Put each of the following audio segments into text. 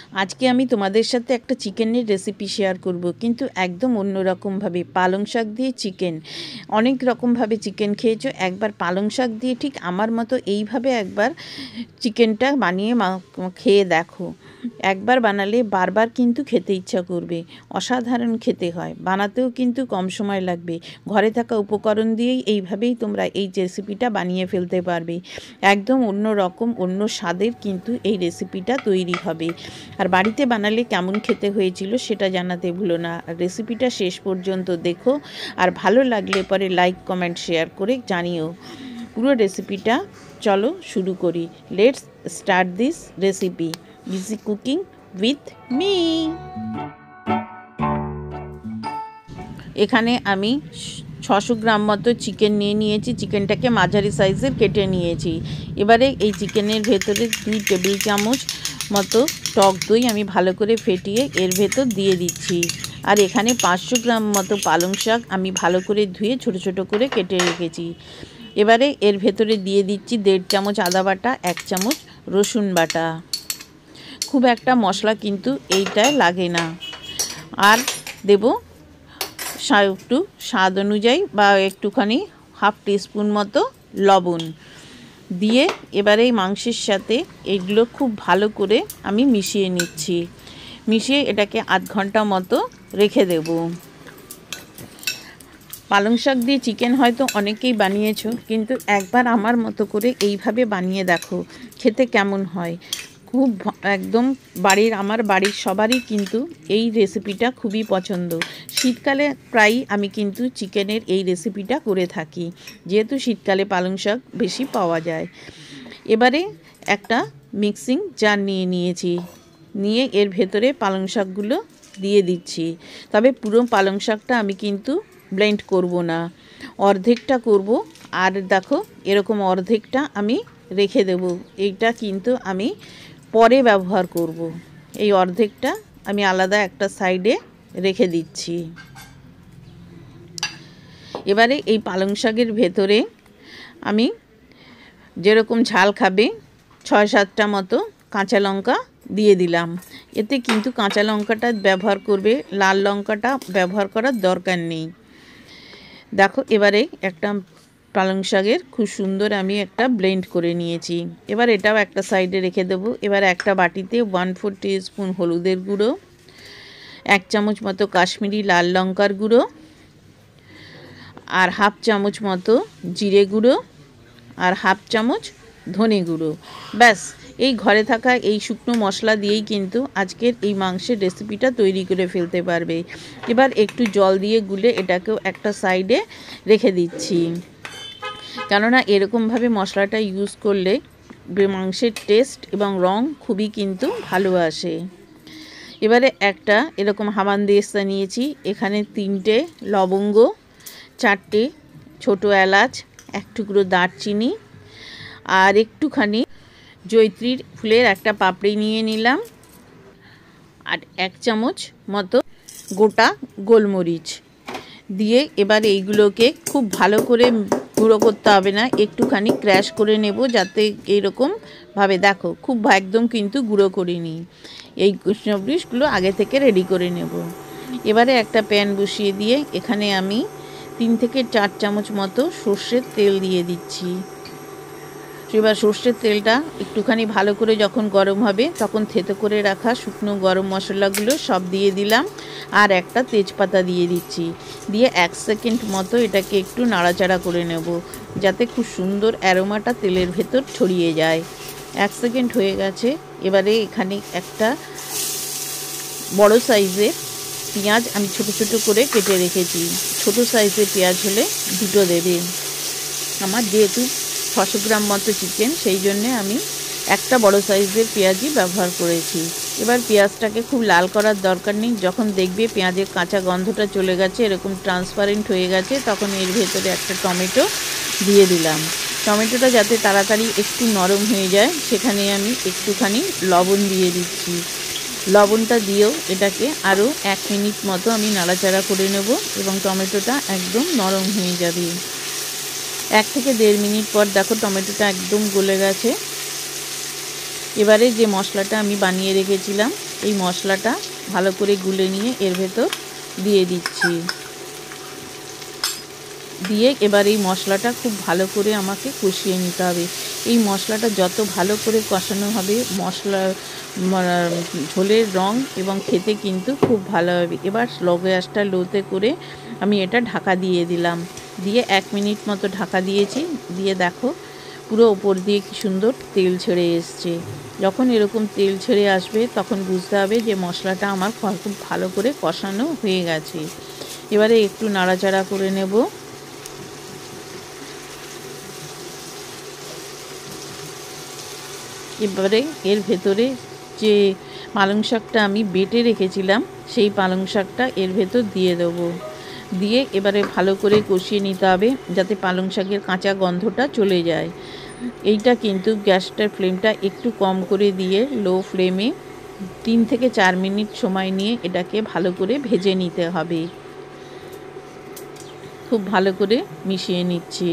আজকে আমি তোমাদের সাথে একটা চিকেনের রেসিপি শেয়ার করব, কিন্তু একদম অন্য রকমভাবে। পালং শাক দিয়ে চিকেন। অনেক রকমভাবে চিকেন খেয়েছো, একবার পালং শাক দিয়ে ঠিক আমার মতো এইভাবে একবার চিকেনটা বানিয়ে খেয়ে দেখো। একবার বানালে বারবার কিন্তু খেতে ইচ্ছা করবে। অসাধারণ খেতে হয়, বানাতেও কিন্তু কম সময় লাগবে। ঘরে থাকা উপকরণ দিয়েই এইভাবেই তোমরা এই রেসিপিটা বানিয়ে ফেলতে পারবে। একদম অন্য রকম, অন্য স্বাদের কিন্তু এই রেসিপিটা তৈরি হবে। আর বাড়িতে বানালে কেমন খেতে হয়েছিল সেটা জানাতে ভুলো না। রেসিপিটা শেষ পর্যন্ত দেখো, আর ভালো লাগলে পরে লাইক, কমেন্ট, শেয়ার করে জানিও। পুরো রেসিপিটা চলো শুরু করি। Let's start this recipe, easy cooking with me. এখানে আমি 600 গ্রাম মতো চিকেন নিয়ে নিয়েছি। চিকেনটাকে মাঝারি সাইজের কেটে নিয়েছি। এবারে এই চিকেনের ভেতরে 2 টেবিল চামচ মতো টক দই আমি ভালো করে ফেটিয়ে এর ভেতর দিয়ে দিচ্ছি। আর এখানে 500 গ্রাম মতো পালং শাক আমি ভালো করে ধুয়ে ছোট ছোট করে কেটে রেখেছি। এবারে এর ভেতরে দিয়ে দিচ্ছি 1.5 চামচ আদা বাটা, 1 চামচ রসুন বাটা। খুব একটা মশলা কিন্তু এইটায় লাগে না। আর দেব একটু স্বাদ অনুযায়ী বা একটুখানি হাফ টিস্পুন মতো লবণ দিয়ে এবারে এই মাংসের সাথে এইগুলো খুব ভালো করে আমি মিশিয়ে নিচ্ছি। মিশিয়ে এটাকে আধ ঘন্টা মতো রেখে দেব। পালং শাক দিয়ে চিকেন হয়তো অনেকেই বানিয়েছো, কিন্তু একবার আমার মতো করে এইভাবে বানিয়ে দেখো, খেতে কেমন হয়। খুব একদম আমার বাড়ির সবারই কিন্তু এই রেসিপিটা খুবই পছন্দ। শীতকালে প্রায়ই আমি কিন্তু চিকেনের এই রেসিপিটা করে থাকি, যেহেতু শীতকালে পালং শাক বেশি পাওয়া যায়। এবারে একটা মিক্সিং জার নিয়ে নিয়েছি, নিয়ে এর ভেতরে পালং শাকগুলো দিয়ে দিচ্ছি। তবে পুরো পালং শাকটা আমি কিন্তু ব্লেন্ড করব না, অর্ধেকটা করব। আর দেখো এরকম অর্ধেকটা আমি রেখে দেব। এইটা কিন্তু আমি পরে ব্যবহার করব। এই অর্ধেকটা আমি আলাদা একটা সাইডে রেখে দিচ্ছি। এবারে এই পালং শাকের ভেতরে আমি যেরকম ঝাল খাবে 6-7টা মতো কাঁচা লঙ্কা দিয়ে দিলাম। এতে কিন্তু কাঁচা লঙ্কাটা ব্যবহার করবে, লাল লঙ্কাটা ব্যবহার করার দরকার নেই। দেখো এবারে একটা পালং শাকের খুব সুন্দর আমি একটা ব্লেন্ড করে নিয়েছি। এবার এটাও একটা সাইডে রেখে দেবো। এবার একটা বাটিতে 1/4 টিস্পুন হলুদের গুঁড়ো, 1 চামচ মতো কাশ্মীরি লাল লঙ্কার গুঁড়ো, আর হাফ চামচ মতো জিরে গুঁড়ো, আর হাফ চামচ ধনে গুঁড়ো। ব্যাস, এই ঘরে থাকা এই শুকনো মশলা দিয়েই কিন্তু আজকের এই মাংসের রেসিপিটা তৈরি করে ফেলতে পারবে। এবার একটু জল দিয়ে গুলে এটাকেও একটা সাইডে রেখে দিচ্ছি, কেননা এরকমভাবে মশলাটা ইউজ করলে মাংসের টেস্ট এবং রং খুবই কিন্তু ভালো আসে। এবারে একটা এরকম হামানদিস্তা নিয়েছি। এখানে 3টে লবঙ্গ, 4টে ছোটো এলাচ, 1 টুকরো দারচিনি, আর একটুখানি জয়িত্রীর ফুলের একটা পাপড়ি নিয়ে নিলাম, আর 1 চামচ মতো গোটা গোলমরিচ দিয়ে এবার এইগুলোকে খুব ভালো করে গুঁড়ো করতে হবে না, একটুখানি ক্র্যাশ করে নেব, যাতে এইরকমভাবে দেখো খুব একদম কিন্তু গুঁড়ো করিনি। এই সবজিগুলো আগে থেকে রেডি করে নেব। এবারে একটা প্যান বসিয়ে দিয়ে এখানে আমি 3 থেকে 4 চামচ মতো সর্ষের তেল দিয়ে দিচ্ছি। এবার সর্ষের তেলটা একটুখানি ভালো করে যখন গরম হবে তখন থেতো করে রাখা শুকনো গরম মশলাগুলো সব দিয়ে দিলাম, আর একটা তেজপাতা দিয়ে দিচ্ছি। দিয়ে 1 সেকেন্ড মতো এটাকে একটু নাড়াচাড়া করে নেব, যাতে খুব সুন্দর অ্যারোমাটা তেলের ভেতর ছড়িয়ে যায়। 1 সেকেন্ড হয়ে গেছে। এবারে এখানে একটা বড় সাইজের পেঁয়াজ আমি ছোট ছোট করে কেটে রেখেছি। ছোট সাইজের পেঁয়াজ হলে 2টো দেবে। আমার যেহেতু 600 গ্রাম মতো চিকেন, সেই জন্যে আমি একটা বড় সাইজের পেঁয়াজই ব্যবহার করেছি। এবার পেঁয়াজটাকে খুব লাল করার দরকার নেই। যখন দেখবে পেঁয়াজের কাঁচা গন্ধটা চলে গেছে, এরকম ট্রান্সপারেন্ট হয়ে গেছে, তখন এর ভেতরে একটা টমেটো দিয়ে দিলাম। টমেটোটা যাতে তাড়াতাড়ি একটু নরম হয়ে যায় সেখানে আমি একটুখানি লবণ দিয়ে দিচ্ছি। লবণটা দিয়েও এটাকে আরও 1 মিনিট মতো আমি নাড়াচাড়া করে নেব এবং টমেটোটা একদম নরম হয়ে যাবে। 1 থেকে 1.5 মিনিট পর দেখো টমেটোটা একদম গলে গেছে। এবারে যে মশলাটা আমি বানিয়ে রেখেছিলাম এই মশলাটা ভালো করে গুলে নিয়ে এর ভেতর দিয়ে দিচ্ছি। দিয়ে এবার এই মশলাটা খুব ভালো করে আমাকে কষিয়ে নিতে হবে। এই মশলাটা যত ভালো করে কষানো হবে ঝোলের রং এবং খেতে কিন্তু খুব ভালো হবে। এবার গ্যাসটা লোতে করে আমি এটা ঢাকা দিয়ে দিলাম। দিয়ে 1 মিনিট মতো ঢাকা দিয়েছি। দিয়ে দেখো পুরো ওপর দিয়ে কি সুন্দর তেল ছেড়ে এসছে। যখন এরকম তেল ছেড়ে আসবে তখন বুঝতে হবে যে মশলাটা আমার খুব ভালো করে কষানো হয়ে গেছে। এবারে একটু নাড়াচাড়া করে নেব। এবারে এর ভেতরে যে পালং শাকটা আমি বেটে রেখেছিলাম সেই পালং শাকটা এর ভেতর দিয়ে দেবো। দিয়ে এবারে ভালো করে কষিয়ে নিতে হবে যাতে পালং শাকের কাঁচা গন্ধটা চলে যায়। এইটা কিন্তু গ্যাসটার ফ্লেমটা একটু কম করে দিয়ে লো ফ্লেমে 3 থেকে 4 মিনিট সময় নিয়ে এটাকে ভালো করে ভেজে নিতে হবে। খুব ভালো করে মিশিয়ে নিচ্ছি।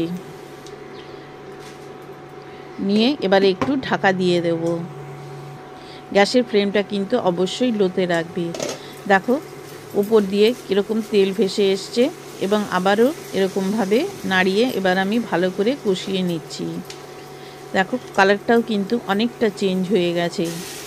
নিয়ে এবারে একটু ঢাকা দিয়ে দেব। গ্যাসের ফ্লেমটা কিন্তু অবশ্যই লোতে রাখবে। দেখো উপর দিয়ে কীরকম তেল ভেসে এসছে এবং আবারও এরকমভাবে নাড়িয়ে এবার আমি ভালো করে কষিয়ে নিচ্ছি। দেখো কালারটাও কিন্তু অনেকটা চেঞ্জ হয়ে গেছে।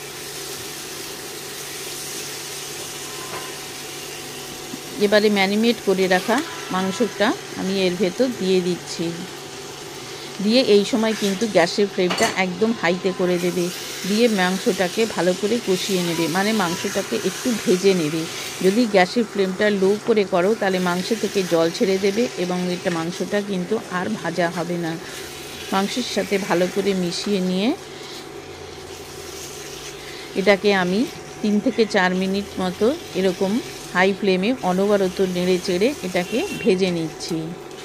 এবারে ম্যারিনেট করে রাখা মাংসটা আমি এর ভেতর দিয়ে দিচ্ছি। দিয়ে এই সময় কিন্তু গ্যাসের ফ্লেমটা একদম হাইতে করে দেবে। দিয়ে মাংসটাকে ভালো করে কষিয়ে নেবে, মানে মাংসটাকে একটু ভেজে নেবে। যদি গ্যাসের ফ্লেমটা লো করে করো তাহলে মাংস থেকে জল ছেড়ে দেবে এবং এটা মাংসটা কিন্তু আর ভাজা হবে না। মাংসের সাথে ভালো করে মিশিয়ে নিয়ে এটাকে আমি 3 থেকে 4 মিনিট মতো এরকম হাই ফ্লেমে অনবরত নেড়ে চেড়ে এটাকে ভেজে নিচ্ছি।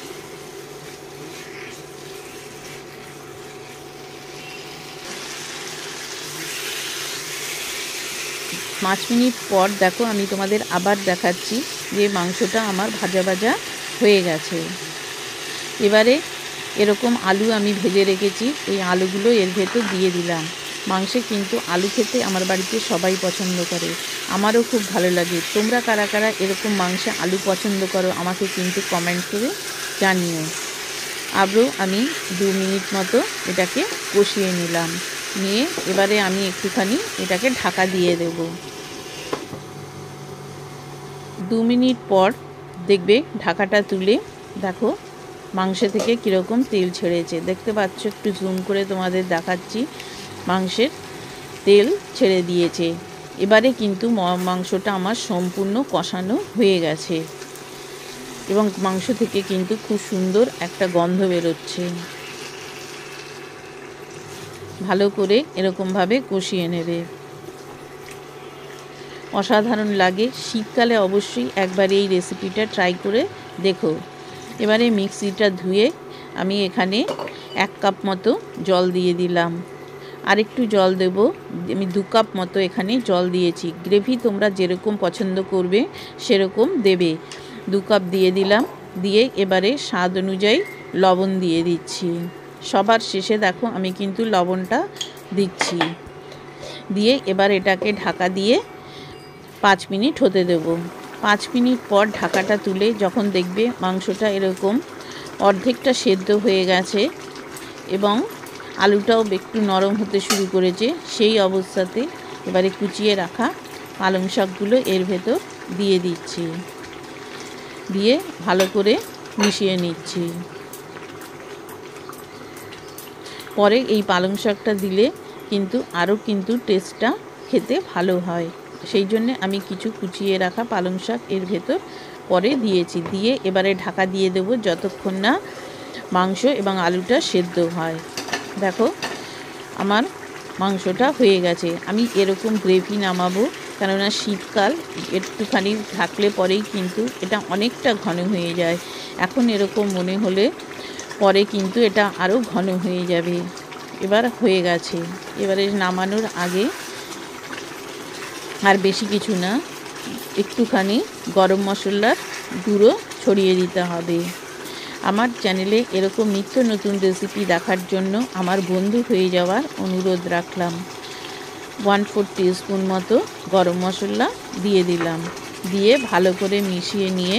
5 মিনিট পর দেখো আমি তোমাদের আবার দেখাচ্ছি যে মাংসটা আমার ভাজা ভাজা হয়ে গেছে। এবারে এরকম আলু আমি ভেজে রেখেছি, এই আলুগুলো এর ভেতর দিয়ে দিলাম। মাংসে কিন্তু আলু খেতে আমার বাড়িতে সবাই পছন্দ করে, আমারও খুব ভালো লাগে। তোমরা কারা কারা এরকম মাংসে আলু পছন্দ করো আমাকে কিন্তু কমেন্ট করে জানিও। আবারও আমি 2 মিনিট মতো এটাকে কষিয়ে নিলাম। নিয়ে এবারে আমি একটুখানি এটাকে ঢাকা দিয়ে দেব। 2 মিনিট পর দেখবে ঢাকাটা তুলে দেখো মাংস থেকে কীরকম তেল ছেড়েছে, দেখতে পাচ্ছ, একটু জুম করে তোমাদের দেখাচ্ছি। মাংসের তেল ছেড়ে দিয়েছে। এবারে কিন্তু মাংসটা আমার সম্পূর্ণ কষানো হয়ে গেছে এবং মাংস থেকে কিন্তু খুব সুন্দর একটা গন্ধ বেরোচ্ছে। ভালো করে এরকমভাবে কষিয়ে নেবে, অসাধারণ লাগে। শীতকালে অবশ্যই একবার এই রেসিপিটা ট্রাই করে দেখো। এবারে মিক্সিটা ধুয়ে আমি এখানে 1 কাপ মতো জল দিয়ে দিলাম। আর একটু জল দেব, আমি 2 কাপ মতো এখানে জল দিয়েছি। গ্রেভি তোমরা যেরকম পছন্দ করবে সেরকম দেবে। 2 কাপ দিয়ে দিলাম। দিয়ে এবারে স্বাদ অনুযায়ী লবণ দিয়ে দিচ্ছি। সবার শেষে দেখো আমি কিন্তু লবণটা দিচ্ছি। দিয়ে এবার এটাকে ঢাকা দিয়ে 5 মিনিট হতে দেব। 5 মিনিট পর ঢাকাটা তুলে যখন দেখবে মাংসটা এরকম অর্ধেকটা সেদ্ধ হয়ে গেছে এবং আলুটাও একটু নরম হতে শুরু করেছে, সেই অবস্থাতে এবারে কুচিয়ে রাখা পালং শাকগুলো এর ভেতর দিয়ে দিচ্ছি। দিয়ে ভালো করে মিশিয়ে নিচ্ছি। পরে এই পালং শাকটা দিলে কিন্তু আরও কিন্তু টেস্টটা খেতে ভালো হয়, সেই জন্যে আমি কিছু কুচিয়ে রাখা পালং শাক এর ভেতর পরে দিয়েছি। দিয়ে এবারে ঢাকা দিয়ে দেবো যতক্ষণ না মাংস এবং আলুটা সেদ্ধ হয়। দেখো আমার মাংসটা হয়ে গেছে। আমি এরকম গ্রেভি নামাবো, কেননা শীতকাল, একটুখানি থাকলে পরেই কিন্তু এটা অনেকটা ঘন হয়ে যায়। এখন এরকম মনে হলে পরে কিন্তু এটা আরও ঘন হয়ে যাবে। এবার হয়ে গেছে। এবারে নামানোর আগে আর বেশি কিছু না, একটুখানি গরম মশলার গুঁড়ো ছড়িয়ে দিতে হবে। আমার চ্যানেলে এরকম নিত্য নতুন রেসিপি দেখার জন্য আমার বন্ধু হয়ে যাওয়ার অনুরোধ রাখলাম। 1/4 টিস্পুন মতো গরম মশলা দিয়ে দিলাম, দিয়ে ভালো করে মিশিয়ে নিয়ে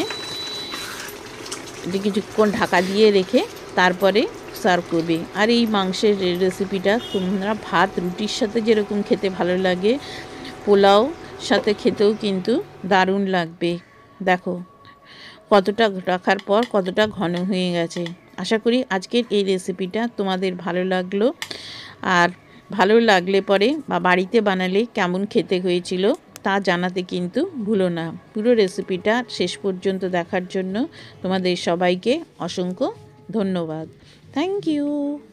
কিছুক্ষণ ঢাকা দিয়ে রেখে তারপরে সার্ভ করবে। আর এই মাংসের রেসিপিটা তোমরা ভাত রুটির সাথে যেরকম খেতে ভালো লাগে, পোলাও সাথে খেতেও কিন্তু দারুণ লাগবে। দেখো কতটা রাখার পর কতটা ঘন হয়ে গেছে। আশা করি আজকের এই রেসিপিটা তোমাদের ভালো লাগলো। আর ভালো লাগলে পরে বা বাড়িতে বানালে কেমন খেতে হয়েছিল তা জানাতে কিন্তু ভুলো না। পুরো রেসিপিটা শেষ পর্যন্ত দেখার জন্য তোমাদের সবাইকে অসংখ্য ধন্যবাদ। Thank you.